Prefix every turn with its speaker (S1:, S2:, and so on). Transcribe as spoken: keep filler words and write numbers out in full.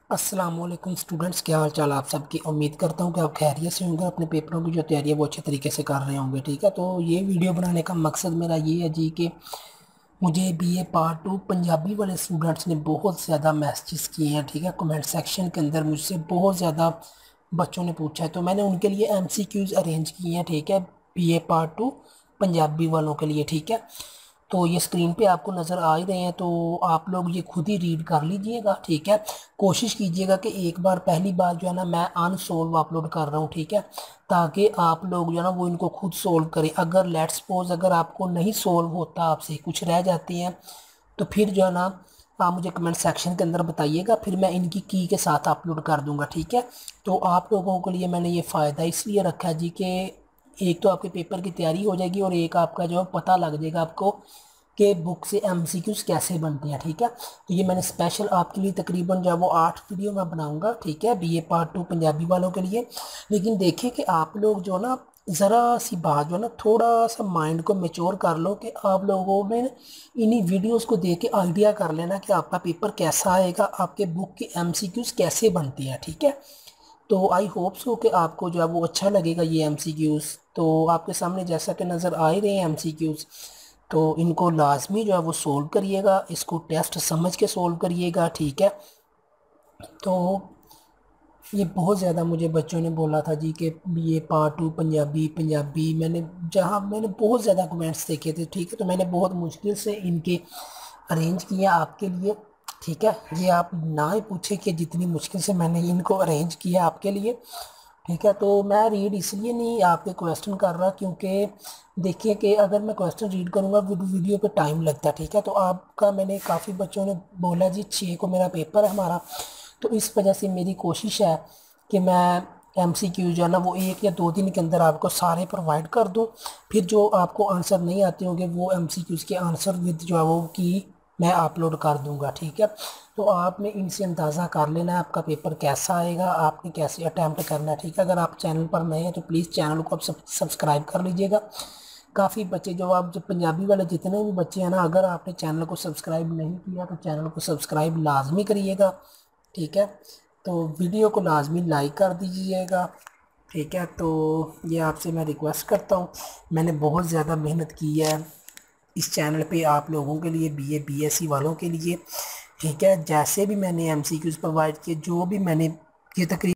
S1: अस्सलाम वालेकुम स्टूडेंट्स, क्या हाल चाल आप सबकी। उम्मीद करता हूँ कि आप खैरियत से होंगे, अपने पेपरों की जो तैयारी है वो अच्छे तरीके से कर रहे होंगे। ठीक है, तो ये वीडियो बनाने का मकसद मेरा ये है जी कि मुझे बीए पार्ट टू पंजाबी वाले स्टूडेंट्स ने बहुत ज़्यादा मैसेजेस किए हैं। ठीक है, कमेंट सेक्शन के अंदर मुझसे बहुत ज़्यादा बच्चों ने पूछा है, तो मैंने उनके लिए एमसीक्यूज़ अरेंज किए हैं। ठीक है, बीए पार्ट टू पंजाबी वालों के लिए। ठीक है, तो ये स्क्रीन पे आपको नज़र आ ही रहे हैं, तो आप लोग ये खुद ही रीड कर लीजिएगा। ठीक है, कोशिश कीजिएगा कि एक बार पहली बार जो है ना मैं अनसोल्व अपलोड कर रहा हूँ। ठीक है, ताकि आप लोग जो है ना वो इनको खुद सोल्व करें। अगर लेट्स सपोज अगर आपको नहीं सोल्व होता, आपसे कुछ रह जाती हैं, तो फिर जो है ना आप मुझे कमेंट सेक्शन के अंदर बताइएगा, फिर मैं इनकी की के साथ अपलोड कर दूंगा। ठीक है, तो आप लोगों के लिए मैंने ये फ़ायदा इसलिए रखा है जी कि एक तो आपके पेपर की तैयारी हो जाएगी और एक आपका जो है पता लग जाएगा आपको कि बुक से एमसीक्यूज कैसे बनते हैं। ठीक है, तो ये मैंने स्पेशल आपके लिए तकरीबन जो है वो आठ वीडियो मैं बनाऊंगा। ठीक है, बीए पार्ट टू पंजाबी वालों के लिए। लेकिन देखिए कि आप लोग जो ना ज़रा सी बात जो है ना थोड़ा सा माइंड को मेच्योर कर लो कि आप लोगों में इन्हीं वीडियोस को देख के आइडिया कर लेना कि आपका पेपर कैसा आएगा, आपके बुक की एमसीक्यूज कैसे बनती हैं। ठीक है, तो आई होप सो कि आपको जो है वो अच्छा लगेगा ये एमसीक्यूज। तो आपके सामने जैसा कि नज़र आ ही रहे हैं एमसीक्यूज, तो इनको लाजमी जो है वो सोल्व करिएगा, इसको टेस्ट समझ के सोल्व करिएगा। ठीक है, तो ये बहुत ज़्यादा मुझे बच्चों ने बोला था जी कि ये पार्ट टू पंजाबी पंजाबी मैंने जहाँ मैंने बहुत ज़्यादा कमेंट्स देखे थे। ठीक है, तो मैंने बहुत मुश्किल से इनके अरेंज किया आपके लिए। ठीक है, ये आप ना ही पूछे कि जितनी मुश्किल से मैंने इनको अरेंज किया आपके लिए। ठीक है, तो मैं रीड इसलिए नहीं आपके क्वेश्चन कर रहा क्योंकि देखिए कि अगर मैं क्वेश्चन रीड करूँगा वीडियो पे टाइम लगता है। ठीक है, तो आपका मैंने काफ़ी बच्चों ने बोला जी छः को मेरा पेपर है हमारा, तो इस वजह से मेरी कोशिश है कि मैं एमसीक्यू जो है ना वो एक या दो दिन के अंदर आपको सारे प्रोवाइड कर दूं। फिर जो आपको आंसर नहीं आते होंगे वो एमसीक्यूज़ के आंसर विद जो है वो की मैं अपलोड कर दूंगा। ठीक है, तो आपने इनसे अंदाज़ा कर लेना है आपका पेपर कैसा आएगा, आपने कैसे अटैम्प्ट करना है। ठीक है, अगर आप चैनल पर नए हैं तो प्लीज़ चैनल को आप सब्सक्राइब कर लीजिएगा। काफ़ी बच्चे जो आप जो पंजाबी वाले जितने भी बच्चे हैं ना, अगर आपने चैनल को सब्सक्राइब नहीं किया तो चैनल को सब्सक्राइब लाजमी करिएगा। ठीक है, तो वीडियो को लाजमी लाइक कर दीजिएगा। ठीक है, तो ये आपसे मैं रिक्वेस्ट करता हूँ। मैंने बहुत ज़्यादा मेहनत की है इस चैनल पे आप लोगों के लिए, बीए बीएससी वालों के लिए। ठीक है, जैसे भी मैंने एमसीक्यूज़ प्रोवाइड किए, जो भी मैंने ये तकरीबन